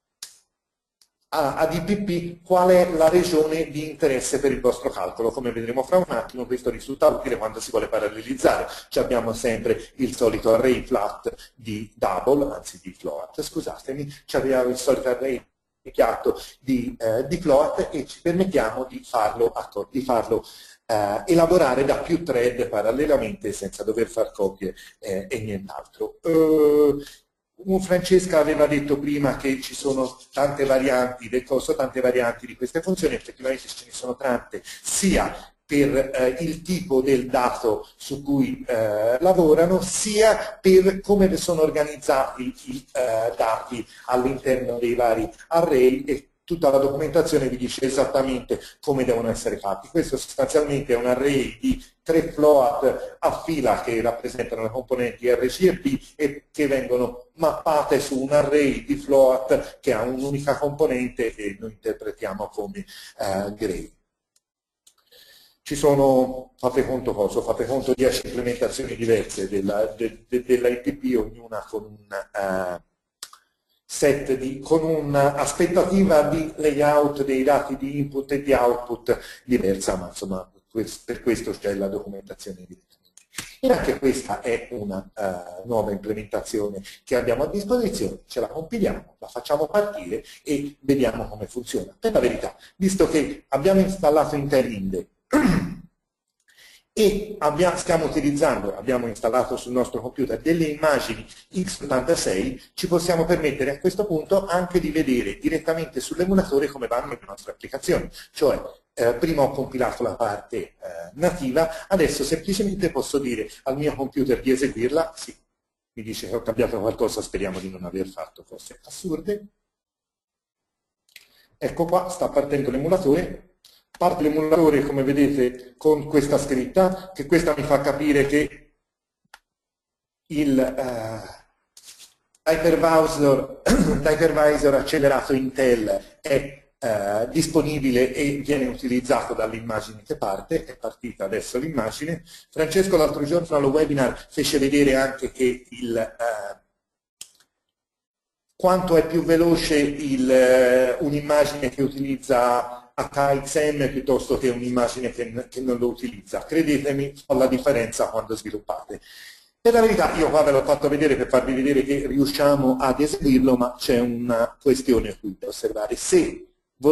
ad I P P qual è la regione di interesse per il vostro calcolo. Come vedremo fra un attimo, questo risulta utile quando si vuole parallelizzare. Ci abbiamo sempre il solito array flat di double, anzi di float, scusatemi, ci abbiamo il solito array chiatto di, eh, di float e ci permettiamo di farlo, di farlo eh, elaborare da più thread parallelamente senza dover far copie eh, e nient'altro. Uh, Francesca aveva detto prima che ci sono tante varianti del costo, tante varianti di queste funzioni, effettivamente ce ne sono tante, sia per eh, il tipo del dato su cui eh, lavorano, sia per come sono organizzati i eh, dati all'interno dei vari array e tutta la documentazione vi dice esattamente come devono essere fatti. Questo sostanzialmente è un array di tre float a fila che rappresentano le componenti R C e B e che vengono mappate su un array di float che ha un'unica componente e noi interpretiamo come uh, gray. Ci sono, fate conto cosa, fate conto dieci implementazioni diverse della, de, de, dell'I P P, ognuna con un uh, set di, con un'aspettativa di layout dei dati di input e di output diversa, ma insomma per questo c'è la documentazione direttamente. E anche questa è una uh, nuova implementazione che abbiamo a disposizione, ce la compiliamo, la facciamo partire e vediamo come funziona. Per la verità, visto che abbiamo installato Intel Inde e abbiamo, stiamo utilizzando, abbiamo installato sul nostro computer delle immagini x ottantasei, ci possiamo permettere a questo punto anche di vedere direttamente sull'emulatore come vanno le nostre applicazioni. Cioè, eh, prima ho compilato la parte eh, nativa, adesso semplicemente posso dire al mio computer di eseguirla, sì, mi dice che ho cambiato qualcosa, speriamo di non aver fatto cose assurde. Ecco qua, sta partendo l'emulatore. Parte l'emulatore, come vedete, con questa scritta, che questa mi fa capire che il uh, hypervisor, l'hypervisor accelerato Intel è uh, disponibile e viene utilizzato dall'immagine che parte. È partita adesso l'immagine. Francesco l'altro giorno allo webinar fece vedere anche che il... Uh, quanto è più veloce uh, un'immagine che utilizza H X M piuttosto che un'immagine che, che non lo utilizza. Credetemi, fa la differenza quando sviluppate. Per la verità, io qua ve l'ho fatto vedere per farvi vedere che riusciamo ad eseguirlo, ma c'è una questione qui da osservare. Se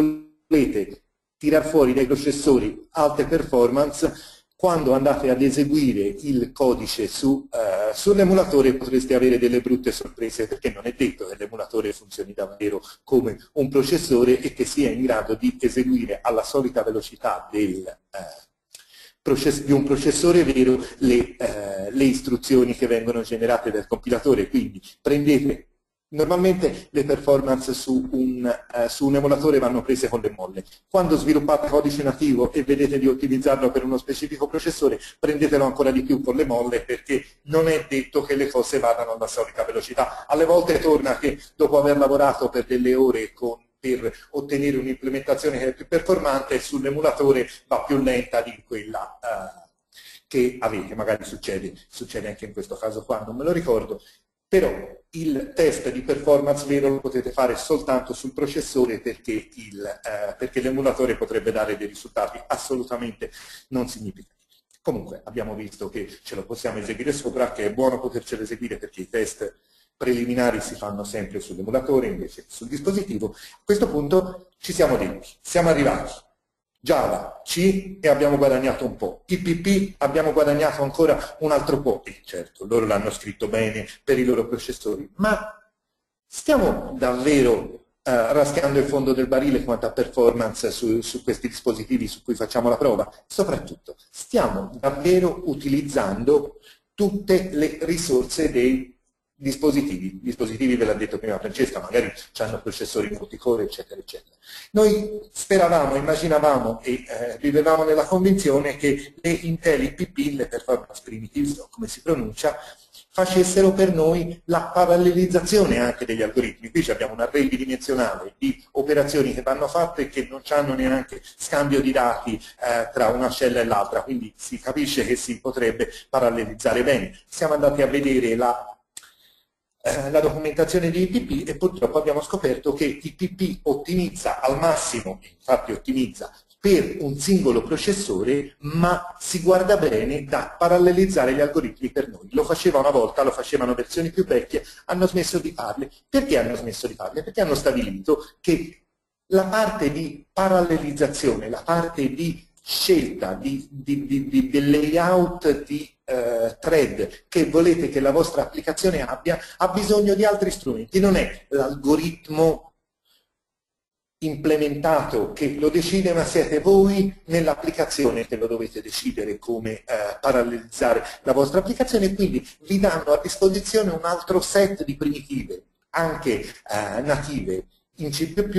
volete tirar fuori dai processori alte performance, quando andate ad eseguire il codice su, uh, sull'emulatore potreste avere delle brutte sorprese, perché non è detto che l'emulatore funzioni davvero come un processore e che sia in grado di eseguire alla solita velocità del, uh, process di un processore vero le, uh, le istruzioni che vengono generate dal compilatore. Quindi prendete... Normalmente le performance su un, eh, su un emulatore vanno prese con le molle. Quando sviluppate codice nativo e vedete di utilizzarlo per uno specifico processore, prendetelo ancora di più con le molle, perché non è detto che le cose vadano alla solita velocità. Alle volte torna che dopo aver lavorato per delle ore con, per ottenere un'implementazione che è più performante, sull'emulatore va più lenta di quella eh, che avete. Magari succede, succede anche in questo caso qua, non me lo ricordo. Però il test di performance vero lo potete fare soltanto sul processore, perché, eh, perché l'emulatore potrebbe dare dei risultati assolutamente non significativi. Comunque abbiamo visto che ce lo possiamo eseguire sopra, che è buono potercelo eseguire perché i test preliminari si fanno sempre sull'emulatore invece che sul dispositivo. A questo punto ci siamo detti, siamo arrivati. Java, C, e abbiamo guadagnato un po'. I P P abbiamo guadagnato ancora un altro po'. E certo, loro l'hanno scritto bene per i loro processori, ma stiamo davvero eh, raschiando il fondo del barile quanto a performance su, su questi dispositivi su cui facciamo la prova? Soprattutto, stiamo davvero utilizzando tutte le risorse dei dispositivi. Dispositivi, ve l'ha detto prima Francesca, magari hanno processori multicore, eccetera, eccetera. Noi speravamo, immaginavamo e eh, vivevamo nella convinzione che le Intel I P P, le performance primitive, come si pronuncia, facessero per noi la parallelizzazione anche degli algoritmi. Qui abbiamo un array bidimensionale di operazioni che vanno fatte e che non hanno neanche scambio di dati eh, tra una cella e l'altra, quindi si capisce che si potrebbe parallelizzare bene. Siamo andati a vedere la la documentazione di I P P e purtroppo abbiamo scoperto che I P P ottimizza al massimo, infatti ottimizza per un singolo processore, ma si guarda bene da parallelizzare gli algoritmi per noi. Lo faceva una volta, lo facevano versioni più vecchie, hanno smesso di farle. Perché hanno smesso di farle? Perché hanno stabilito che la parte di parallelizzazione, la parte di scelta di, di, di, di, del layout di Uh, thread che volete che la vostra applicazione abbia, ha bisogno di altri strumenti. Non è l'algoritmo implementato che lo decide, ma siete voi nell'applicazione che lo dovete decidere come uh, parallelizzare la vostra applicazione, quindi vi danno a disposizione un altro set di primitive, anche uh, native in C più più,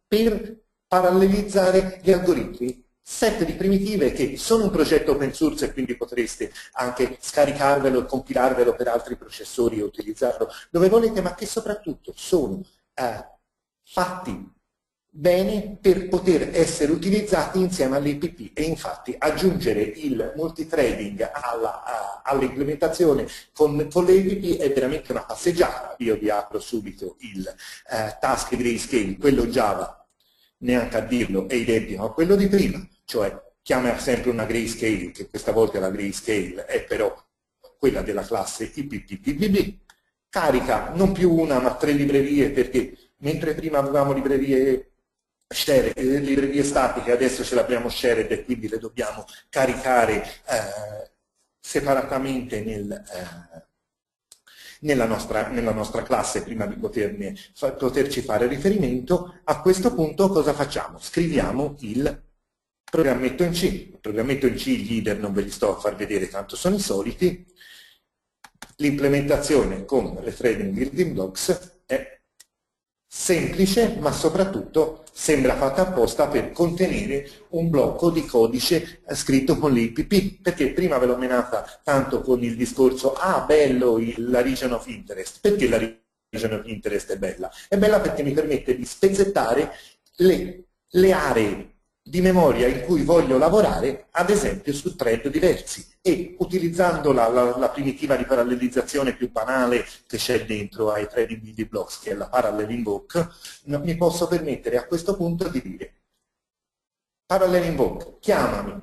per parallelizzare gli algoritmi. Set di primitive che sono un progetto open source e quindi potreste anche scaricarvelo e compilarvelo per altri processori e utilizzarlo dove volete, ma che soprattutto sono eh, fatti bene per poter essere utilizzati insieme all'A P P, e infatti aggiungere il multithreading all'implementazione con, con l'A P P è veramente una passeggiata. Io vi apro subito il eh, task grayscale, quello Java, neanche a dirlo, è identico a quello di prima, cioè chiama sempre una grayscale, che questa volta la grayscale è però quella della classe I P P P B B, carica non più una ma tre librerie, perché mentre prima avevamo librerie share, eh, librerie statiche, adesso ce l'abbiamo shared e quindi le dobbiamo caricare eh, separatamente nel, eh, nella, nostra, nella nostra classe prima di poterne, fa, poterci fare riferimento. A questo punto cosa facciamo? Scriviamo il programmetto in C. Il programmetto in C, gli header non ve li sto a far vedere, tanto sono i soliti. L'implementazione con le threading building blocks è semplice, ma soprattutto sembra fatta apposta per contenere un blocco di codice scritto con l'I P P, perché prima ve l'ho menata tanto con il discorso ah bello il, la region of interest. Perché la region of interest è bella? È bella perché mi permette di spezzettare le, le aree di memoria in cui voglio lavorare, ad esempio su thread diversi, e utilizzando la, la, la primitiva di parallelizzazione più banale che c'è dentro ai threading building blocks, che è la parallel invoke, no, mi posso permettere a questo punto di dire parallel invoke, chiamami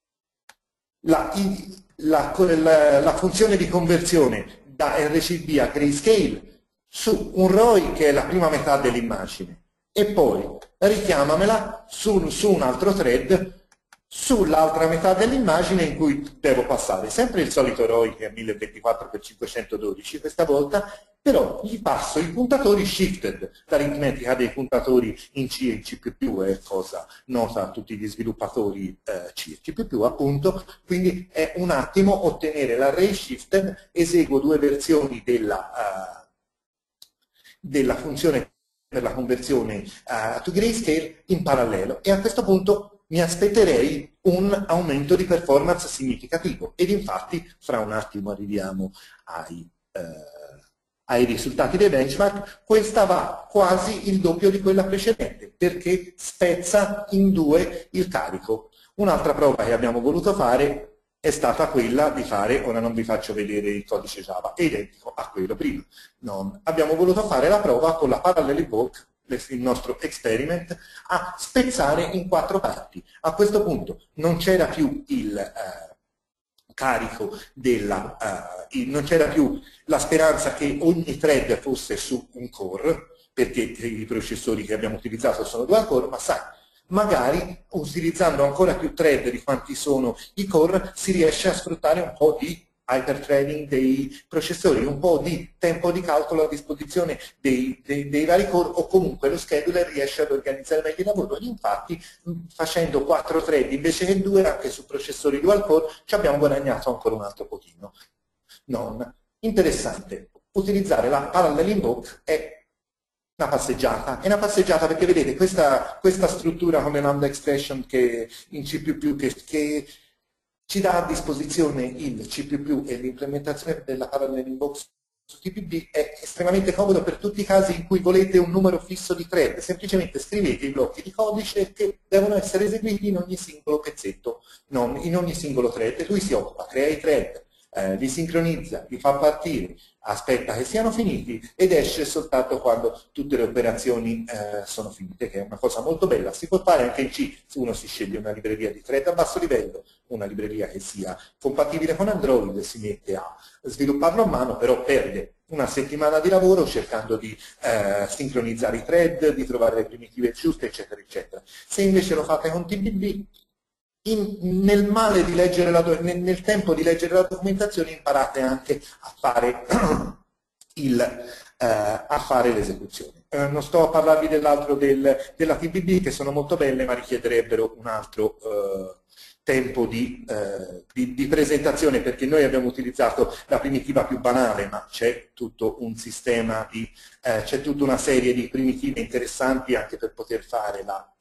la, la, la, la funzione di conversione da R C B a grayscale su un R O I che è la prima metà dell'immagine, e poi richiamamela su, su un altro thread sull'altra metà dell'immagine in cui devo passare sempre il solito R O I che è mille ventiquattro per cinquecentododici questa volta, però gli passo i puntatori shifted. L'aritmetica dei puntatori in C e in C più più è cosa nota a tutti gli sviluppatori eh, C e C più più, appunto, quindi è un attimo ottenere l'array shifted. Eseguo due versioni della, uh, della funzione per la conversione uh, to grayscale in parallelo, e a questo punto mi aspetterei un aumento di performance significativo, ed infatti fra un attimo arriviamo ai, uh, ai risultati dei benchmark. Questa va quasi il doppio di quella precedente, perché spezza in due il carico. Un'altra prova che abbiamo voluto fare è stata quella di fare, ora non vi faccio vedere il codice Java, è identico a quello prima. Non. Abbiamo voluto fare la prova con la parallel invoke, il nostro experiment, a spezzare in quattro parti. A questo punto non c'era più il eh, carico della, eh, non c'era più la speranza che ogni thread fosse su un core, perché i processori che abbiamo utilizzato sono dual core, ma sai, magari utilizzando ancora più thread di quanti sono i core si riesce a sfruttare un po' di hyperthreading dei processori, un po' di tempo di calcolo a disposizione dei, dei, dei vari core, o comunque lo scheduler riesce ad organizzare meglio il lavoro. E infatti facendo quattro thread invece che due anche su processori dual core ci abbiamo guadagnato ancora un altro pochino. Non interessante. Utilizzare la parallel invoke è una passeggiata, è una passeggiata perché vedete questa, questa struttura come lambda expression che in C più più che, che ci dà a disposizione il C più più e l'implementazione della parallel invoke su T P B è estremamente comodo per tutti i casi in cui volete un numero fisso di thread. Semplicemente scrivete i blocchi di codice che devono essere eseguiti in ogni singolo pezzetto, non in ogni singolo thread. Lui si occupa, crea i thread, eh, li sincronizza, li fa partire, aspetta che siano finiti ed esce soltanto quando tutte le operazioni eh, sono finite, che è una cosa molto bella. Si può fare anche in C, se uno si sceglie una libreria di thread a basso livello, una libreria che sia compatibile con Android, si mette a svilupparlo a mano, però perde una settimana di lavoro cercando di eh, sincronizzare i thread, di trovare le primitive giuste, eccetera, eccetera. Se invece lo fate con T P B, In, nel, male di leggere la, nel, nel tempo di leggere la documentazione imparate anche a fare il, eh, a fare l'esecuzione. eh, non sto a parlarvi dell'altro del, della T B B, che sono molto belle, ma richiederebbero un altro eh, tempo di, eh, di, di presentazione, perché noi abbiamo utilizzato la primitiva più banale, ma c'è tutto un sistema di, eh, c'è tutta una serie di primitive interessanti anche per poter fare la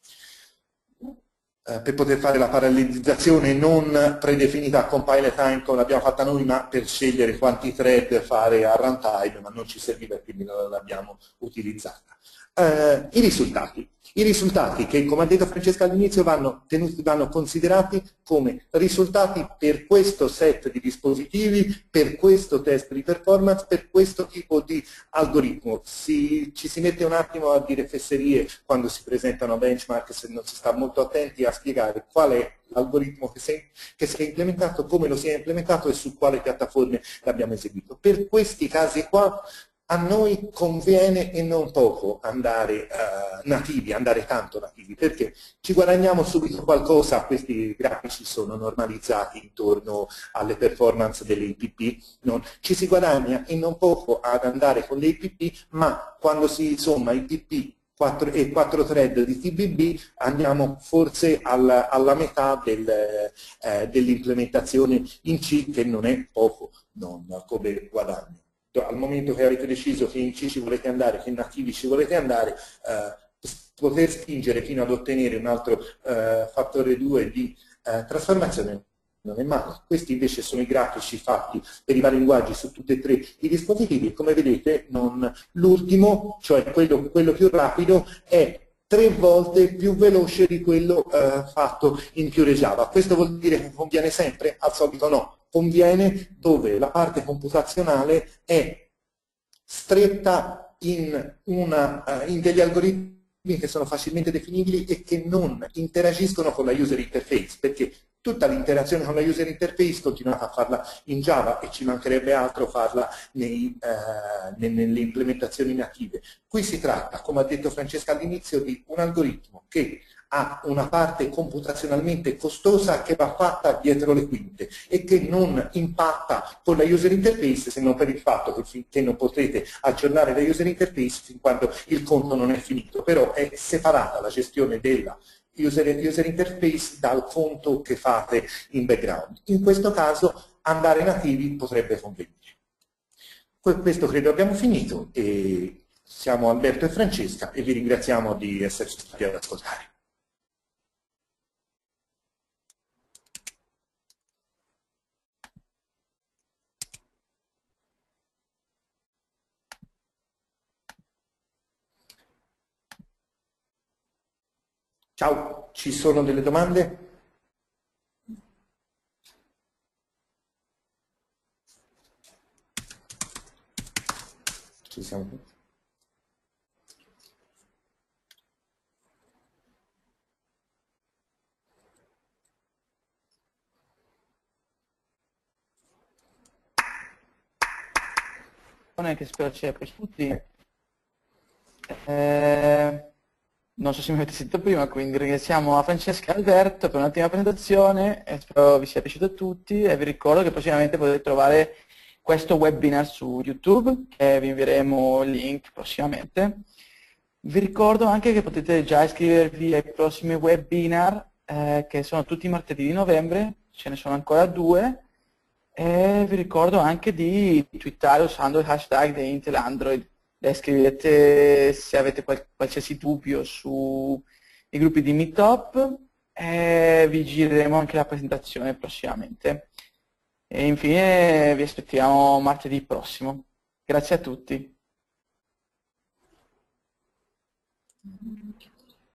per poter fare la parallelizzazione non predefinita a compile time come l'abbiamo fatta noi, ma per scegliere quanti thread fare a runtime, ma non ci serviva e quindi non l'abbiamo utilizzata. Eh, I risultati. I risultati che, come ha detto Francesca all'inizio, vanno, tenuti, vanno considerati come risultati per questo set di dispositivi, per questo test di performance, per questo tipo di algoritmo. Si, ci si mette un attimo a dire fesserie quando si presentano benchmark, se non si sta molto attenti a spiegare qual è l'algoritmo che si, è, che si è implementato, come lo si è implementato e su quale piattaforme l'abbiamo eseguito. Per questi casi qua a noi conviene e non poco andare uh, nativi, andare tanto nativi, perché ci guadagniamo subito qualcosa. Questi grafici sono normalizzati intorno alle performance delle I P P, non? Ci si guadagna e non poco ad andare con le I P P, ma quando si somma I P P e quattro thread di T B B andiamo forse alla, alla metà del, eh, dell'implementazione in C, che non è poco, non come guadagno. Al momento che avete deciso che in C ci volete andare, che in nativi ci volete andare, eh, poter spingere fino ad ottenere un altro eh, fattore due di eh, trasformazione non è male. Questi invece sono i grafici fatti per i vari linguaggi su tutti e tre i dispositivi. Come vedete, l'ultimo, cioè quello, quello più rapido, è tre volte più veloce di quello eh, fatto in Pure Java. Questo vuol dire che conviene sempre? Al solito no. Conviene dove la parte computazionale è stretta in, una, uh, in degli algoritmi che sono facilmente definibili e che non interagiscono con la user interface, perché tutta l'interazione con la user interface continuate a farla in Java e ci mancherebbe altro farla nei, uh, nelle implementazioni native. Qui si tratta, come ha detto Francesca all'inizio, di un algoritmo che ha una parte computazionalmente costosa che va fatta dietro le quinte e che non impatta con la user interface, se non per il fatto che, che non potrete aggiornare la user interface fin quando il conto non è finito, però è separata la gestione della user, user interface dal conto che fate in background. In questo caso andare nativi potrebbe convenire. Questo credo abbiamo finito e siamo Alberto e Francesca e vi ringraziamo di esserci stati ad ascoltare. Ciao, ci sono delle domande? Ci siamo tutti. Che spero sia per tutti. Eh... Non so se mi avete sentito prima, quindi ringraziamo a Francesca e Alberto per un'ottima presentazione e spero vi sia piaciuto a tutti e vi ricordo che prossimamente potete trovare questo webinar su YouTube, che vi invieremo il link prossimamente. Vi ricordo anche che potete già iscrivervi ai prossimi webinar, eh, che sono tutti i martedì di novembre, ce ne sono ancora due, e vi ricordo anche di twittare usando il hashtag di Intel Android. Le scrivete se avete qual qualsiasi dubbio sui gruppi di Meetup e vi gireremo anche la presentazione prossimamente. E infine vi aspettiamo martedì prossimo. Grazie a tutti.